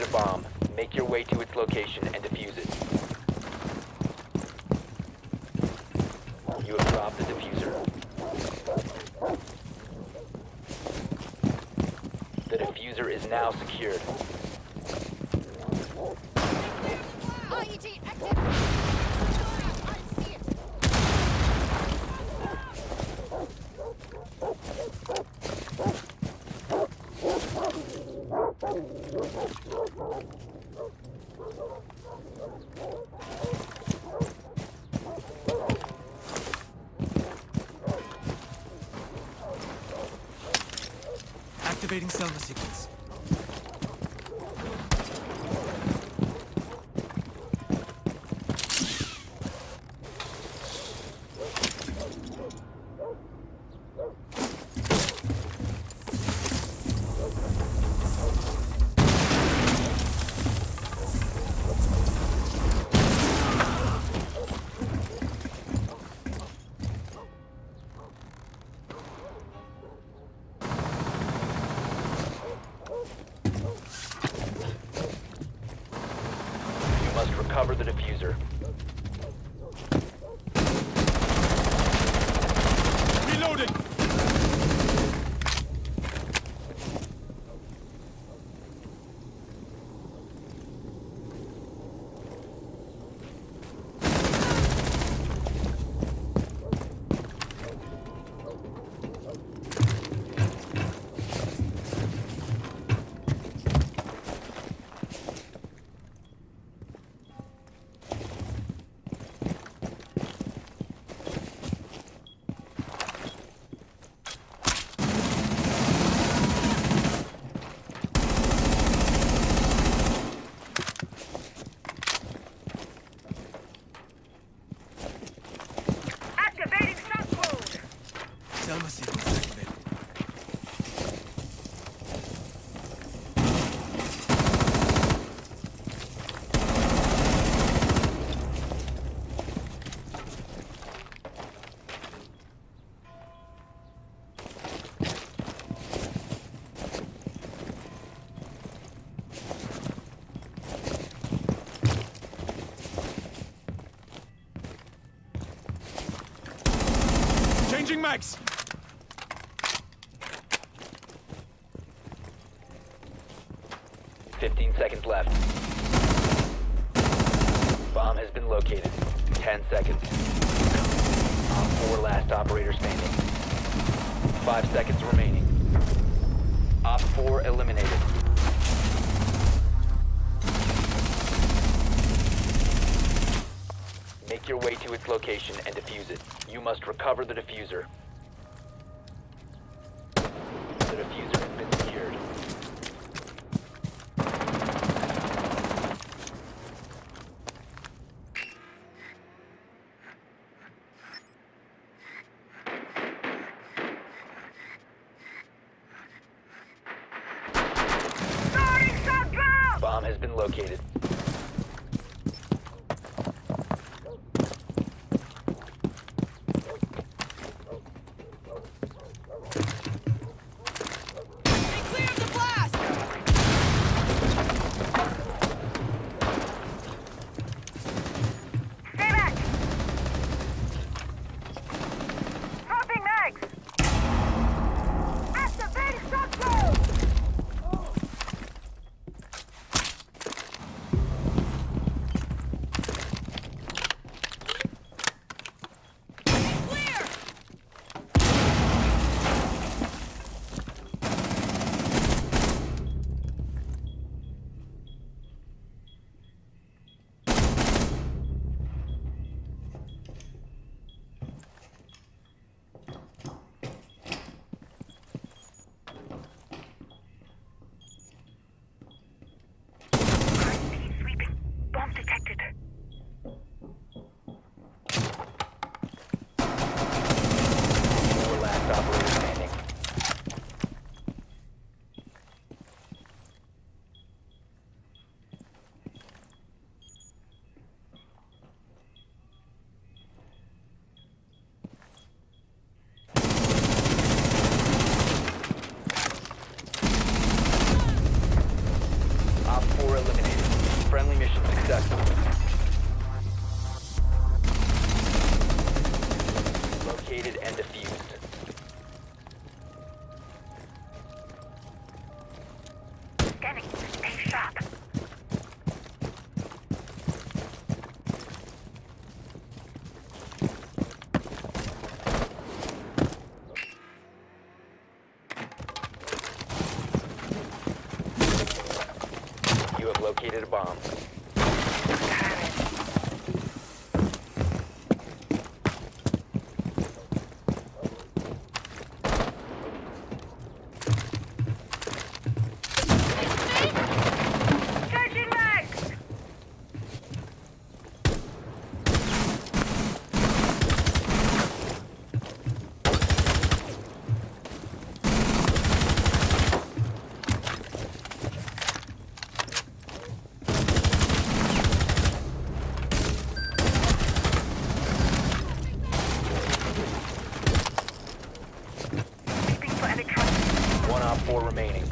bomb. Make your way to its location and defuse it. You have dropped the diffuser. The diffuser is now secured. IED active. I see it. Activating Selma sequence. Must recover the diffuser. Reloading! Selma sequence activated. Changing mags! 15 seconds left. Bomb has been located. 10 seconds. Op 4 last operator standing. 5 seconds remaining. Op 4 eliminated. Make your way to its location and defuse it. You must recover the diffuser. The diffuser has been secured. Bomb has been located. have located a bomb. Charging back! One op 4 remaining.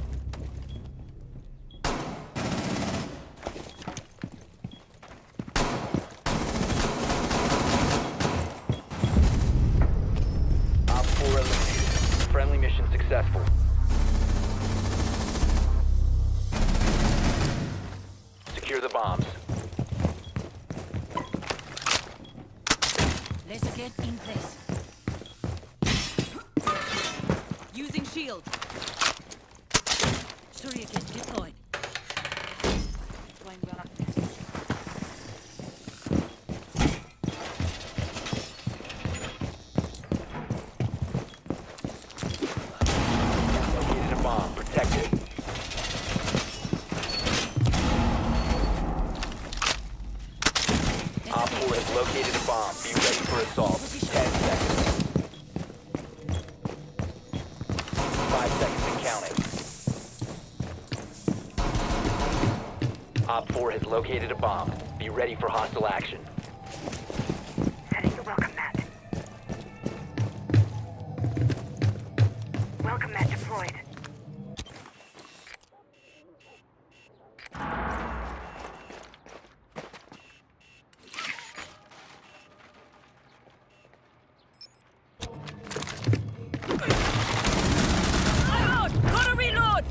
Op 4 eliminated. Friendly mission successful. Secure the bombs. Let's get in place. Using shield. Surya get deployed. Deploying rock. Located a bomb. Protect it. Op 4 has located a bomb. Be ready for assault. 10 seconds. 5 seconds and counting. Op 4 has located a bomb. Be ready for hostile action. Setting the welcome mat. Welcome mat deployed. Reload! Gotta reload!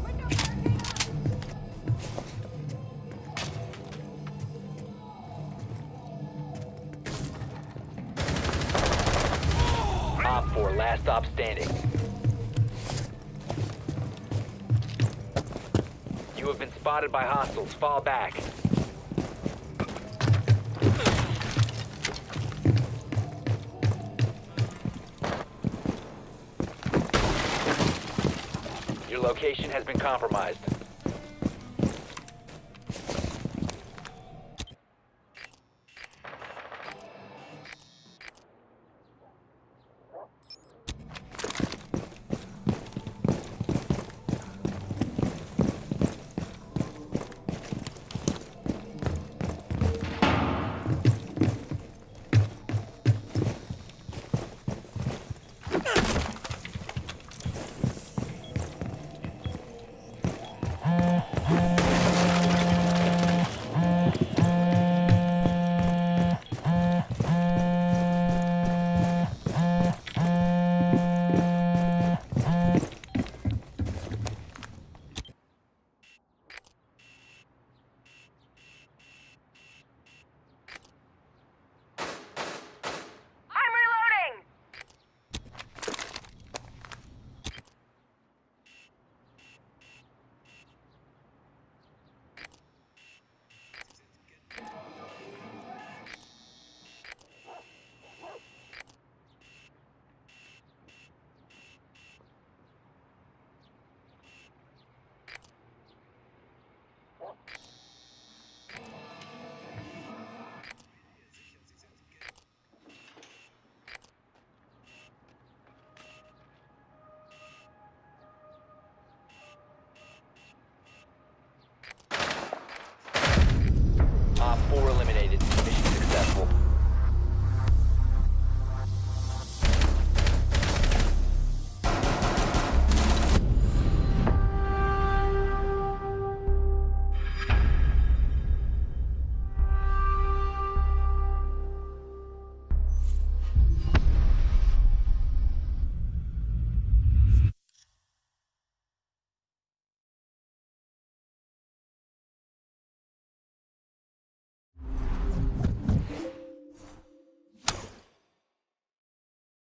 Op 4, last stop standing. You have been spotted by hostiles. Fall back. Your location has been compromised.